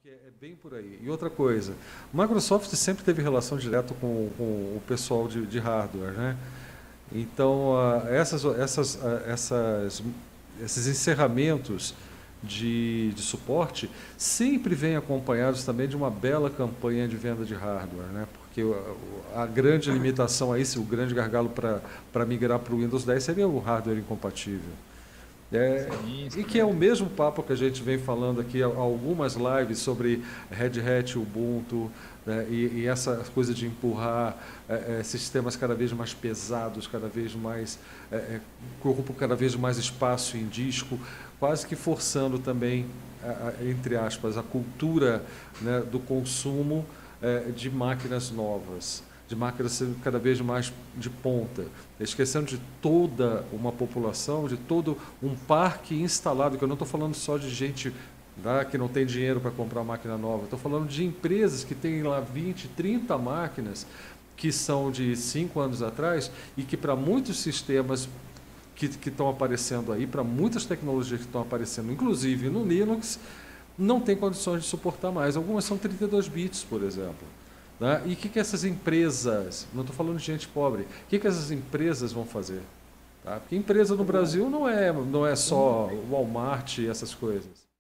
que é bem por aí. E outra coisa, Microsoft sempre teve relação direta com o pessoal de hardware, né? Então, esses encerramentos de suporte sempre vêm acompanhados também de uma bela campanha de venda de hardware, né? Porque a grande limitação aí, o grande gargalo para migrar para o Windows 10 seria o hardware incompatível. Sim, E sim. que é o mesmo papo que a gente vem falando aqui há algumas lives sobre Red Hat, Ubuntu, né, e essa coisa de empurrar sistemas cada vez mais pesados, cada vez mais que ocupam cada vez mais espaço em disco, quase que forçando também, entre aspas, a cultura, né, do consumo de máquinas novas, de máquinas sendo cada vez mais de ponta, esquecendo de toda uma população, de todo um parque instalado, que eu não estou falando só de gente, tá, que não tem dinheiro para comprar máquina nova, estou falando de empresas que têm lá 20, 30 máquinas que são de 5 anos atrás e que para muitos sistemas que estão aparecendo aí, para muitas tecnologias que estão aparecendo, inclusive no Linux, não tem condições de suportar mais. Algumas são 32 bits, por exemplo. Né? E o que essas empresas, não estou falando de gente pobre, o que essas empresas vão fazer? Tá? Porque empresa no O, Brasil não é o, só Walmart e essas coisas.